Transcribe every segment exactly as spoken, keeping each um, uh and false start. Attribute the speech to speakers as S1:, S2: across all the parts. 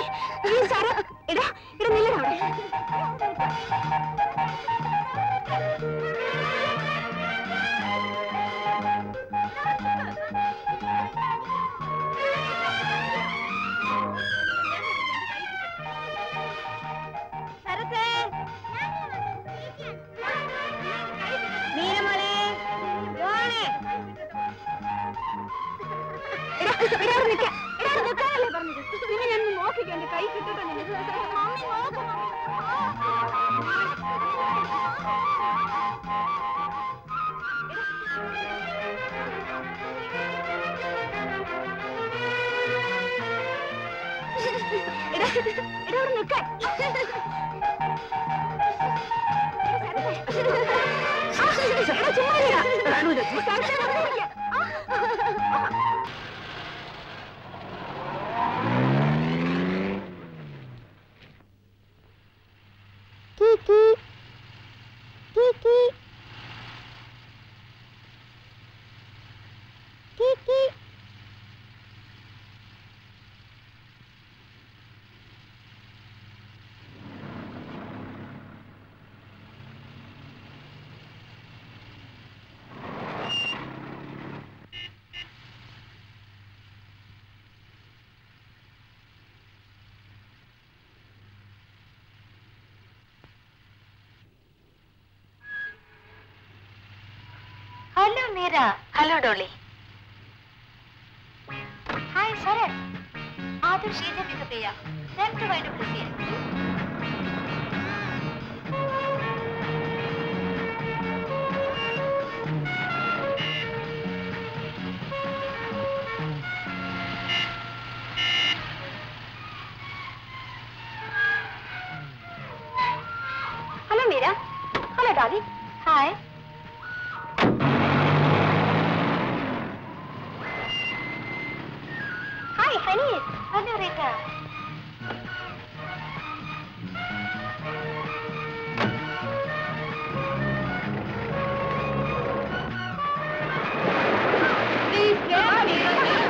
S1: എടാ എടാ നില്ലടാ കൈ കിട്ടിട്ടോ മമ്മി നോക്കും
S2: Hello, Meera. Hello, Dolly. Hi, Sharat. Aadu Sheeta Vikapaya. Then provide a present.
S1: Hello, Meera. Hello, Dolly.
S2: Hi. Hi, honey. Hello, Rita. Please get me.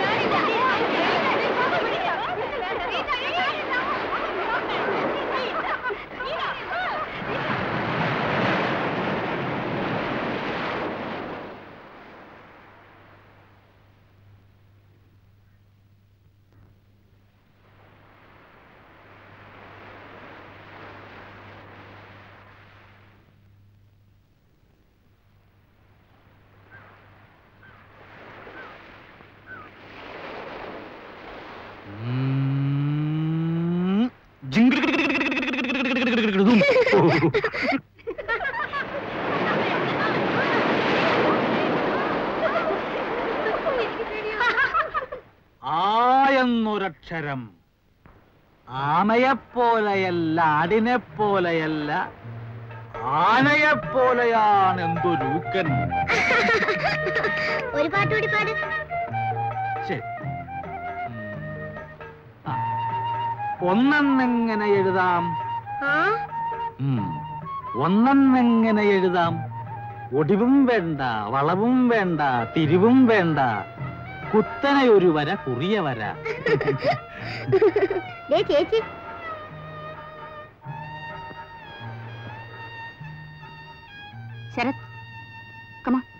S3: ആയെന്നൊരക്ഷരം ആമയെപ്പോലെയല്ല ആടിനെപ്പോലെയല്ല ആനയെപ്പോലെയാണ് എന്തൊരുക്കൻ.
S1: ഒരു പാട്ടുകൂടി പാട്.
S3: ശരി, ഒന്നെന്നെങ്ങനെ എഴുതാം? ഒന്നെന്നെങ്ങനെ എഴുതാം? ഒടിവും വേണ്ട, വളവും വേണ്ട, തിരിവും വേണ്ട, കുത്തനെ ഒരു വര, കുറിയ വര.
S1: ചേച്ചി ശരത്, കമാ.